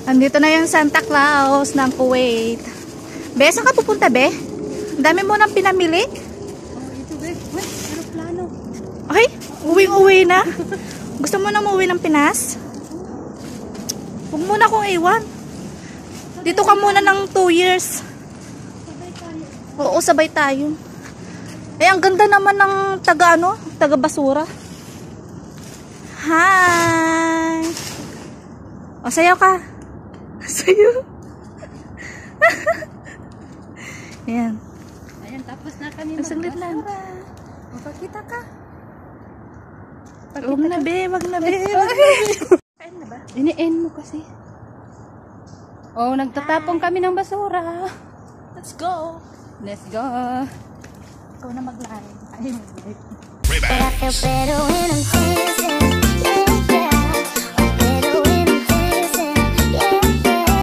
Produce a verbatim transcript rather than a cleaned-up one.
Andito na yung Santa Claus ng Kuwait. Be, saan ka pupunta, be? Ang dami mo nang pinamili. Oh, ito, be. Wait, aeroplano. Ay, uwing-uwi na. Gusto mo na umuwi ng Pinas? Huwag muna akong iwan. Dito ka muna ng two years. Sabay tayo. Oo, sabay tayo. Eh, ang ganda naman ng taga ano, taga basura. Hi! O, sayaw ka. Sayaw. Ayan. Ayan, tapos na kami Ang saglit lang. Magpakita ka. Huwag na, be. Huwag na, be. Kain na ba? Ini-end mo kasi. Oh, nagtatapong kami ng basura. Let's go. Let's go. Ikaw na mag-live. Ay, mag-live. But I feel better when